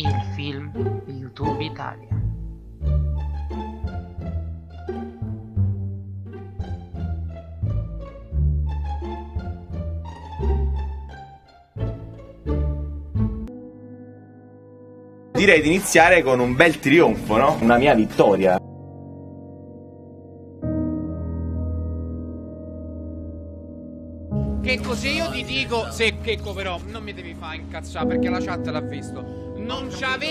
il film di YouTube Italia. Direi di iniziare con un bel trionfo, no? Una mia vittoria. Che così io ti dico, se Checco però non mi devi fare incazzare perché la chat l'ha visto. Non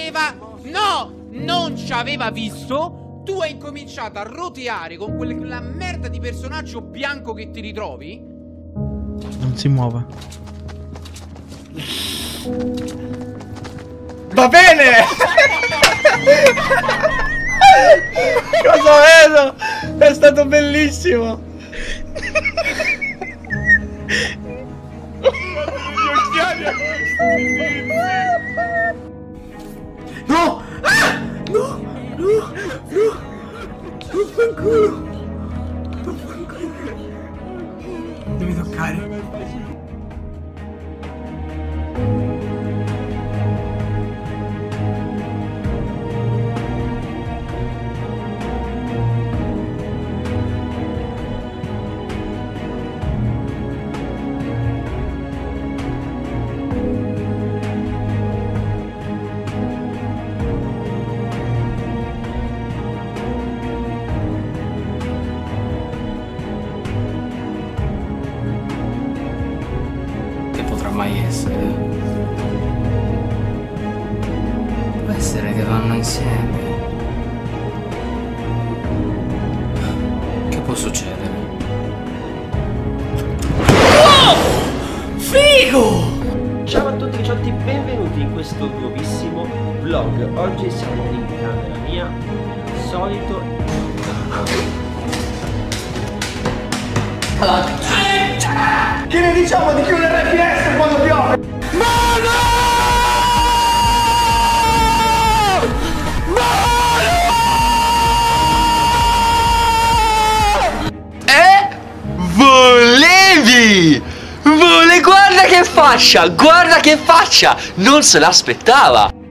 ci aveva visto. Tu hai incominciato a roteare con quella merda di personaggio bianco che ti ritrovi. Non si muove. Va bene! Cosa vedo? È stato bellissimo! Gli occhiali a questi no! Ah! No! No! No! Vaffanculo! Vaffanculo! Devi toccare. Mai essere. Può essere che vanno insieme. Che può succedere? Oh! Figo! Ciao a tutti ricciolotti, benvenuti in questo nuovissimo vlog. Oggi siamo in camera mia, solito. Che ne diciamo di chiudere le finestre quando piove? Mano! Volevi! Guarda che faccia! Guarda che faccia! Non se l'aspettava!